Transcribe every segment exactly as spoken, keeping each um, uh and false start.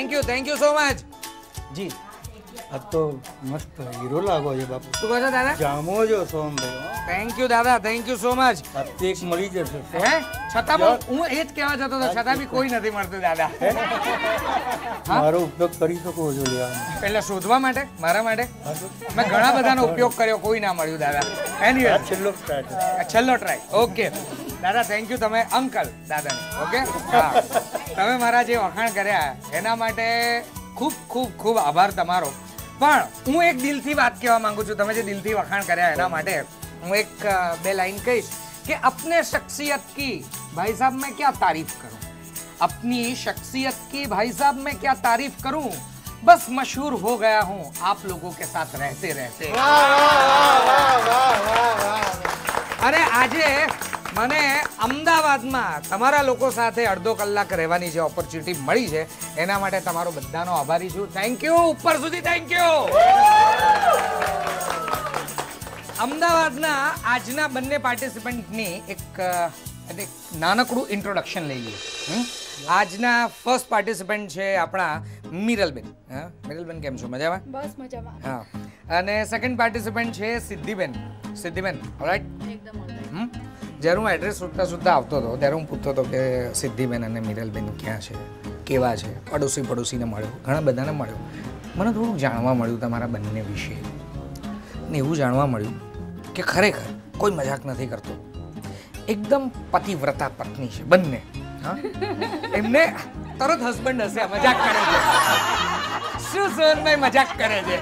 Thank you thank you so much જી આ તો મસ્ત હીરો લાગો છે બાપુ. શું કહો છો દાદા? જામો જો સોમભાઈ. થેન્ક યુ દાદા થેન્ક યુ સો મચ. આ કેક મળી જશે હે છતાં પણ હું એ જ કહેવા જતો હતો છતાં બી કોઈ નથી મળતું દાદા. મારો ઉપયોગ કરી શકો છો લેવાનો એટલે શોધવા માટે મારા માટે મેં ઘણા બધાનો ઉપયોગ કર્યો કોઈ ના મળ્યું દાદા. એનીવે છેલ્લો સ્ટાર્ટ છેલ્લો ટ્રાય ઓકે દાદા થેન્ક યુ તમે અંકલ દાદાને ઓકે હા તમે મારા જે વખાણ કર્યા એના માટે ખૂબ ખૂબ ખૂબ આભાર તમારો. પણ હું એક દિલથી વાત કહેવા માંગુ છું તમે જે દિલથી વખાણ કર્યા એના માટે હું એક બે લાइन કહીશ कि अपने शख्सियत की भाई साहब मैं क्या तारीफ करूं अपनी शख्सियत की भाई साहब मैं क्या तारीफ करूं बस मशहूर हो गया हूं आप लोगों के साथ रहते रहते. अरे આજે મને અમદાવાદમાં તમારા લોકો સાથે અડધો કલાક રહેવાની જે ઓપોર્ચ્યુનિટી મળી છે એના માટે તમારો બધાનો આભારી છું. થેન્ક યુ ઉપર સુધી થેન્ક યુ. અમદાવાદના આજના બંને પાર્ટિસિપન્ટની એક એક નાનકડું ઇન્ટ્રોડક્શન લઈ લઈએ. આજના ફર્સ્ટ પાર્ટિસિપન્ટ છે આપણા મિરલબેન. હા મિરલબેન કેમ છો? મજામાં? બસ મજામાં. હા અને સેકન્ડ પાર્ટિસિપન્ટ છે સિદ્ધિબેન. સિદ્ધિબેન ઓલરાઈટ? એકદમ ઓલરાઈટ. જ્યારે હું એડ્રેસ શોધતા શોધતા આવતો હતો ત્યારે હું પૂછતો હતો કે સિદ્ધિબેન અને મિરલબેન ક્યાં છે, કેવા છે, પડોશી પડોશીને મળ્યો, ઘણા બધાને મળ્યો. મને થોડુંક જાણવા મળ્યું તમારા બંને વિશે ને એવું જાણવા મળ્યું કે ખરેખર કોઈ મજાક નથી કરતો, એકદમ પતિવ્રતા પત્ની છે બંને. હા એમને તરત હસબન્ડ હશે મજાક કરે છે. શું સોનભાઈ મજાક કરે છે?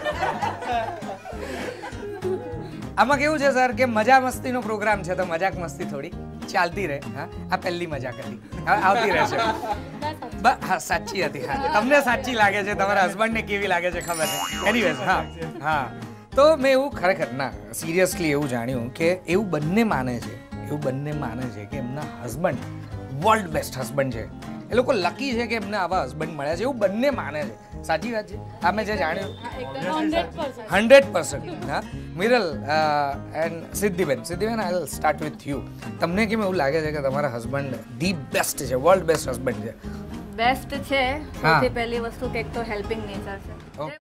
આમાં કેવું છે સર કે મજા મસ્તીનો પ્રોગ્રામ છે તો મજાક મસ્તી થોડી ચાલતી રહે. હા આ પહેલી મજાક હતી, આવતી રહેશે. હા સાચી હતી. હા તમને સાચી લાગે છે, તમારા હસબન્ડને કેવી લાગે છે ખબર છે. એનીવેઝ હા હા તો મેં એવું ખરેખર ના સિરિયસલી એવું જાણ્યું કે એવું બંને માને છે એવું બંને માને છે કે એમના હસબન્ડ વર્લ્ડ બેસ્ટ હસબન્ડ છે. એ લોકો લકી છે કે એમને આવા હસબન્ડ મળ્યા છે એવું બંને માને છે. સાચી વાત છે? આ મેં જે જાણ્યું હંડ્રેડ પર્સન્ટ. હા મિરલ એન્ડ સિદ્ધિબેન. સિદ્ધિબેન I will start with you. તમને કેમ એવું લાગે છે કે તમારા હસબન્ડ ધી બેસ્ટ છે, વર્લ્ડ બેસ્ટ હસબન્ડ છે? બેસ્ટ છે. સૌથી પહેલી વસ્તુ કે એક તો હેલ્પિંગ નેચર છે.